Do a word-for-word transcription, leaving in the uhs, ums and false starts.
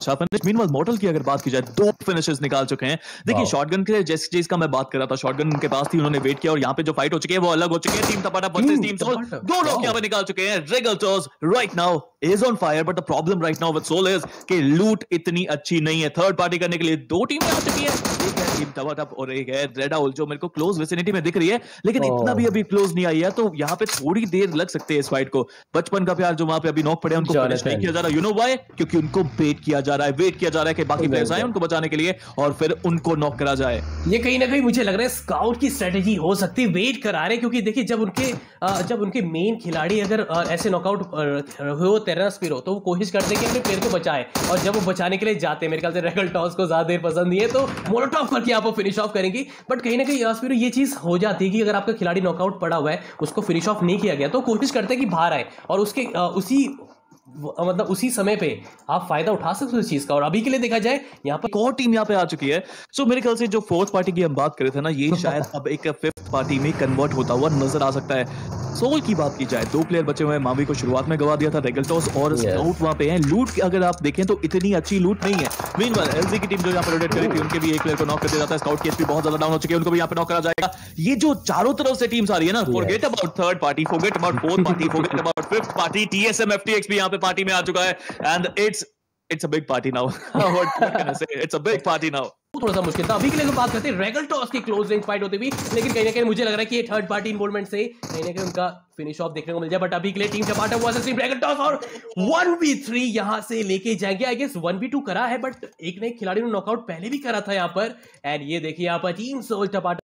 अच्छा finish. Meanwhile मॉर्टल की अगर बात की जाए, दो फिनिशेस निकाल चुके हैं। देखिए शॉटगन के जिस चीज का मैं बात कर रहा था, शॉटगन उनके पास थी, उन्होंने वेट किया और यहाँ पे जो फाइट हो चुकी है वो अलग हो चुकी है। टीम टपाटा वर्सेस टीम सोल, दो लोग यहाँ पे निकाल चुके हैं। Regaltos right now is on fire, but the problem right now with Soul is कि लूट इतनी अच्छी नहीं है। थर्ड पार्टी करने के लिए दो टीमें आ चुकी है, एक है टीम टपाटप और एक है रेड आउल जो मेरे को क्लोज विसिनिटी में दिख रही है, लेकिन इतना भी अभी क्लोज नहीं आई है, तो यहाँ पे थोड़ी देर लग सकती है इस फाइट को। बचपन का प्यार जो वहां पे अभी नॉक पड़े उनको फिनिश नहीं किया जा रहा। You know why? क्योंकि उनको बेट किया जा रहा है, वेट किया जा रहा है कि बाकी प्लेयर्स आए उनको बचाने के लिए और फिर उनको नॉक करा जाए। ये कहीं ना कहीं मुझे लग रहा है स्काउट की स्ट्रेटेजी हो सकती है, वेट करा रहे, क्योंकि देखिए जब उनके जब उनके मेन खिलाड़ी अगर ऐसे नॉकआउट हो, तेरस स्पीरो, तो वो कोशिश करते हैं कि अपने प्लेयर को बचाए, और जब वो बचाने के लिए जाते हैं, मेरे ख्याल से रेगल्टोस को ज्यादा देर पसंद नहीं है, तो मोलोटॉफ करके आप फिनिश ऑफ करेंगे। बट कहीं ना कहीं स्पीरो ये चीज हो जाती है कि अगर आपका खिलाड़ी नॉकआउट पड़ा हुआ है, उसको फिनिश ऑफ नहीं किया गया, तो कोशिश करते हैं कि बाहर आए और उसके उसी मतलब उसी समय पे आप फायदा उठा सकते हो इस चीज का। और अभी के लिए देखा जाए यहाँ पर एक और टीम यहाँ पे आ चुकी है। सो मेरे ख्याल से जो फोर्थ पार्टी की हम बात कर रहे थे ना, ये शायद अब एक फिफ्थ पार्टी में कन्वर्ट होता हुआ नजर आ सकता है। सोल की बात की जाए, दो प्लेयर बचे हुए हैं। मावी को शुरुआत में गवा दिया था, रेगल्टोस और स्काउट वहां पे हैं। लूट अगर आप देखें तो इतनी अच्छी लूट नहीं है। मीनवाइल एलजी की टीम जो यहाँ पे रोटेट करी थी, उनके भी एक प्लेयर को नॉक कर दिया जाता है। स्काउट की एचपी बहुत ज्यादा डाउन हो चुकी है, उनको भी यहाँ पे नॉक करा जाएगा। ये जो चारों तरफ से टीम्स आ रही है ना, forget about third party, forget about fourth party, forget about fifth party, TSM FTX भी यहाँ पे पार्टी में आ चुका है। And it's it's a big party now. What can I say, it's a big party now. थोड़ा सा मुश्किल था। अभी के लिए तो बात करते हैं रेगल्टोस की क्लोज रेंज फाइट होती हुई, लेकिन कहीं ना कहीं मुझे लग रहा है कि ये थर्ड पार्टी इन्वॉल्वमेंट से कहीं ना कहीं उनका फिनिश ऑफ देखने को मिल जाए। बट अभी के लिए टीम टपाटा वर्सेस टीम रेगल्टोस और वन वी थ्री यहां से लेके जाएंगे। I guess one v two करा है, बट एक नए खिलाड़ी ने नॉकआउट पहले भी करा था यहां पर। एंड ये देखिए यहां पर टीम सोल टपाटा